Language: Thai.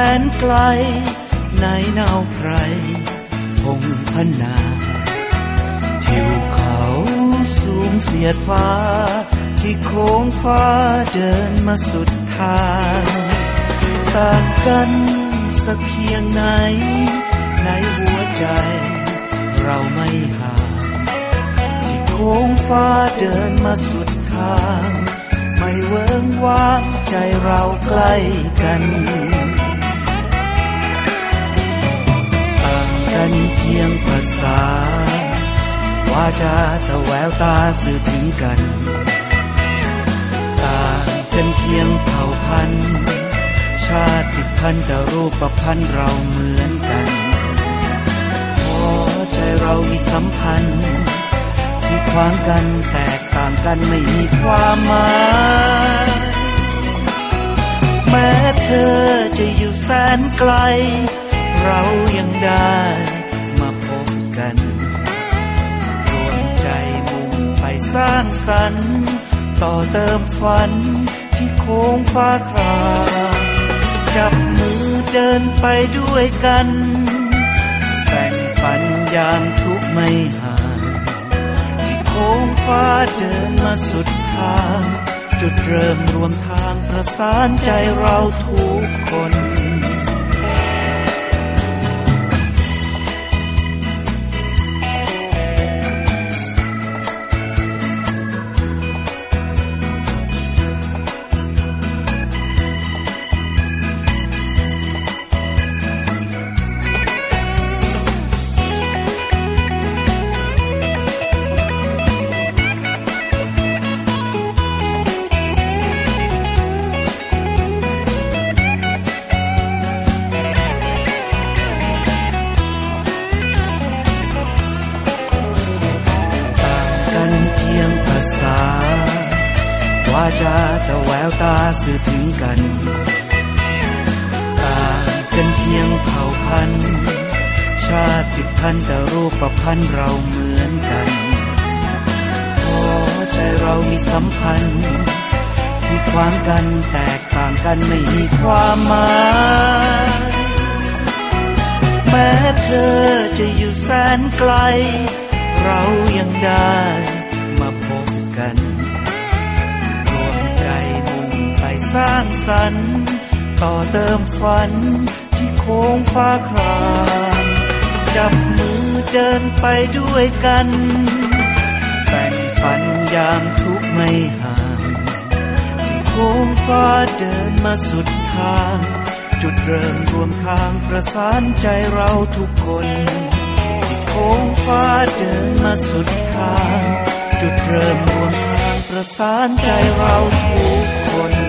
นไกลในเนาไพรพงพนาทิวเขาสูงเสียดฟ้าที่โค้งฟ้าเดินมาสุดทางต่างกันสักเพียงไหนในหัวใจเราไม่ห่างที่โค้งฟ้าเดินมาสุดทางไม่เวิ้งว้างใจเราใกล้กันต่างกันเพียงภาษาวาจาแต่แววตาสื่อถึงกันต่างกันเพียงเผ่าพันธุ์ชาติพันธุ์แต่รูปพันธุ์เราเหมือนกันพอใจเรามีสัมพันธ์ที่ขวางกันแตกต่างกันไม่มีความหมายแม้เธอจะอยู่แสนไกลเรายังได้มาพบกันรวมใจมุ่งไปสร้างสรรค์ต่อเติมฝันที่โค้งฟ้าครามจับมือเดินไปด้วยกันแบ่งปันยามทุกข์ไม่ห่างที่โค้งฟ้าเดินมาสุดทางจุดเริ่มรวมทางประสานใจเราทุกคนวาจาแต่แววตาสื่อถึงกันต่างกันเพียงเผ่าพันธุ์ชาติพันธุ์แต่รูปพันธุ์เราเหมือนกันพอใจเรามีสัมพันธ์ที่ขวางกันแตกต่างกันไม่มีความหมายแม้เธอจะอยู่แสนไกลเรายังได้มาพบกันสร้างสรรค์ต่อเติมฝันที่โค้งฟ้าครามจับมือเดินไปด้วยกันแบ่งปันยามทุกข์ไม่ห่างที่โค้งฟ้าเดินมาสุดทางจุดเริ่มรวมทางประสานใจเราทุกคนที่โค้งฟ้าเดินมาสุดทางจุดเริ่มรวมทางประสานใจเราทุกคน